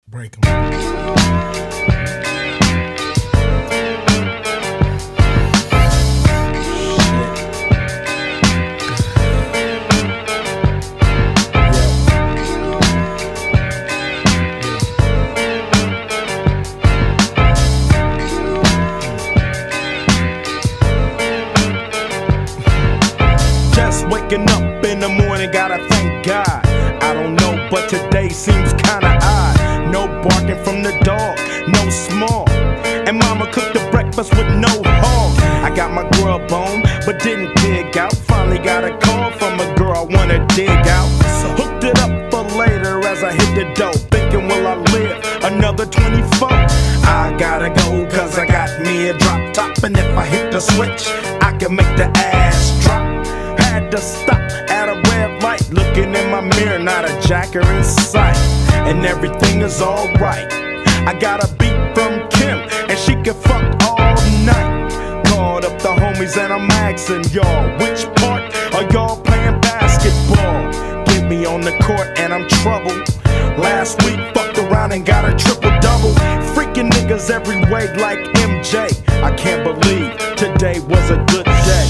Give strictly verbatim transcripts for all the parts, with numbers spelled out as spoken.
Break 'em. Waking up in the morning, gotta thank God. I don't know, but today seems kinda odd. No barking from the dog, no small. And mama cooked the breakfast with no hog. I got my grub on, but didn't dig out. Finally got a call from a girl I wanna dig out. So hooked it up for later as I hit the dough. Thinking, will I live another twenty-four? I gotta go, cause I got me a drop top. And if I hit the switch, I can make the ass drop. Had to stop at a red light, looking in my mirror, not a jacker in sight. And everything is alright. I got a beat from Kim, and she can fuck all night. Called up the homies and I'm asking y'all, which part are y'all playing basketball? Get me on the court and I'm troubled. Last week fucked around and got a triple-double. Freaking niggas every way like M J. I can't believe today was a good day.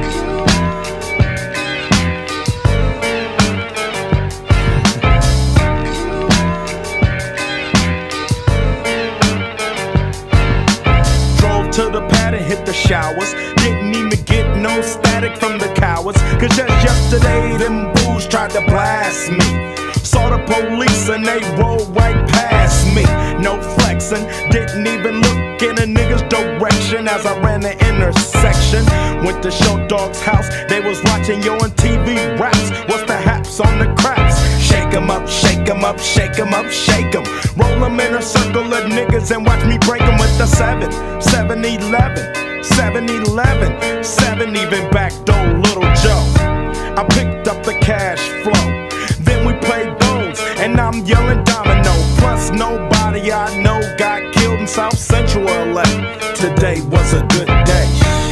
To the pad and hit the showers. Didn't even get no static from the cowards, cause just yesterday them fools tried to blast me. Saw the police and they rolled right past me. No flexing, didn't even look in a nigga's direction as I ran the intersection. Went to Show Dog's house, they was watching Yo on T V raps. What's the haps on the craps? Shake 'em up, shake 'em up, shake 'em up, shake 'em. Roll 'em in a circle of niggas and watch me break 'em with the seven, seven eleven, seven eleven, seven even backdoor Little Joe. I picked up the cash flow, then we played bones, and I'm yelling domino. Plus nobody I know got killed in South Central L A. Today was a good day.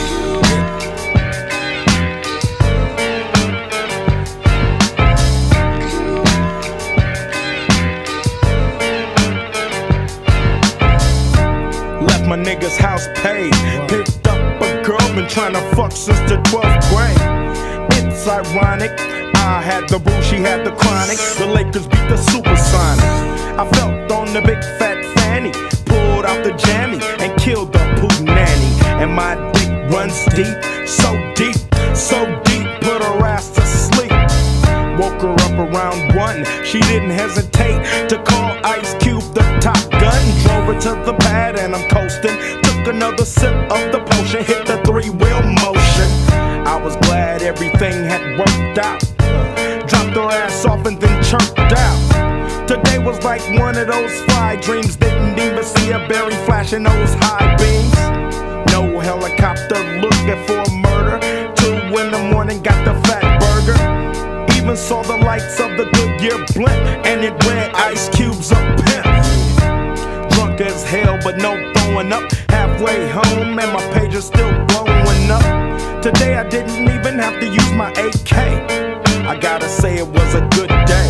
My nigga's house paid. Picked up a girl, been trying to fuck since the twelfth grade. It's ironic, I had the boo, she had the chronic. The Lakers beat the Supersonics. I felt on the big fat fanny, pulled out the jammy and killed the poo nanny. And my dick runs deep, so deep, so deep, put her ass to sleep. Woke her up around one, she didn't hesitate to call Ice Cube the Top Gun. Drove her to the pad and I'm coasting. Took another sip of the potion, hit the three-wheel motion. I was glad everything had worked out. Dropped her ass off and then chirped out. Today was like one of those fly dreams. Didn't even see a berry flashing those high beams. No helicopter looking for a murder. Two in the morning, got the fat burger. Even saw the lights of the Goodyear blimp, and it read Ice Cube's a pimp. Drunk as hell, but no throwing up. Halfway home, and my page is still blowing up. Today I didn't even have to use my A K. I gotta say it was a good day.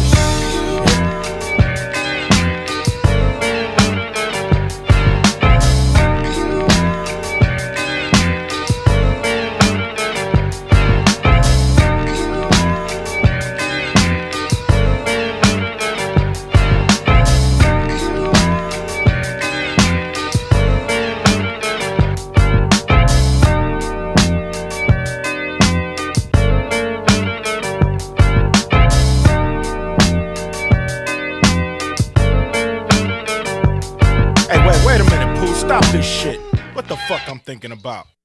Wait a minute, Pooh, stop this shit. What the fuck I'm thinking about?